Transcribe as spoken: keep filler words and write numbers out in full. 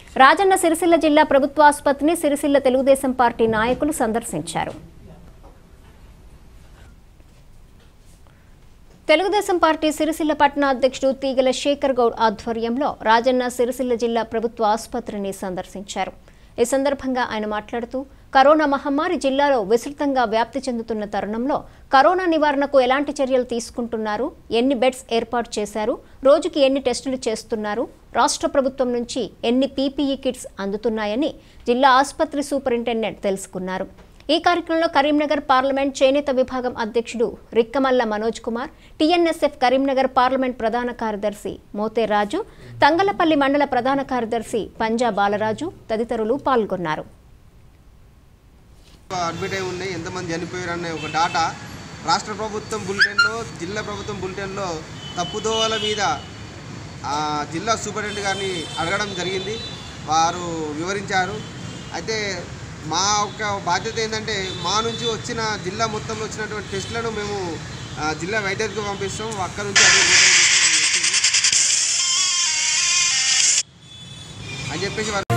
రాజన్న సిరిసిల్ల జిల్లా ప్రభుత్వ ఆసుపత్రిని సిరిసిల్ల తెలుగుదేశం పార్టీ నాయకులు సందర్శించారు. తెలుగుదేశం పార్టీ సిరిసిల్ల పట్టణ అధ్యక్షుడు తీగల శేఖర్ గౌడ్ ఆధ్వర్యంలో రాజన్న సిరిసిల్ల జిల్లా ప్రభుత్వ ఆసుపత్రిని సందర్శించారు. ఈ సందర్భంగా ఆయన మాట్లాడుతూ కరోనా మహమ్మారి జిల్లాలో విస్తృతంగా వ్యాప్తి చెందుతున్న తరుణంలో కరోనా నివారణకు ఎలాంటి చర్యలు తీసుకుంటున్నారు, ఎన్ని బెడ్స్ ఏర్పాటు చేశారు, రోజుకి ఎన్ని టెస్టులు చేస్తున్నారు, రాష్ట్ర ప్రభుత్వం నుంచి ఎన్ని పీపీఈ కిట్స్ అందుతున్నాయని జిల్లా ఆసుపత్రి సూపరింటెండెంట్ తెలుసుకున్నారు. ఈ కార్యక్రమంలో కరీంనగర్ పార్లమెంట్ చేనేత విభాగం అధ్యక్షుడు రిక్కమల్ల మనోజ్ కుమార్, టీఎన్ఎస్ఎఫ్ కరీంనగర్ పార్లమెంట్ ప్రధాన కార్యదర్శి మోతే రాజు, తంగలపల్లి మండల ప్రధాన కార్యదర్శి పంజా బాలరాజు తదితరులు పాల్గొన్నారు. అడ్మిట్ అయి ఉన్నాయి, ఎంతమంది చనిపోయారు అనే ఒక డాటా రాష్ట్ర ప్రభుత్వం బులెటిన్లో, జిల్లా ప్రభుత్వం బులెటిన్లో తప్పుదోవల మీద జిల్లా సూపరింటెండెంట్ గారిని అడగడం జరిగింది. వారు వివరించారు. అయితే మా యొక్క బాధ్యత ఏంటంటే మా నుంచి వచ్చిన జిల్లా మొత్తంలో వచ్చినటువంటి టెస్టులను మేము జిల్లా వైద్యులకు పంపిస్తాం. అక్కడ నుంచి అదే అని చెప్పేసి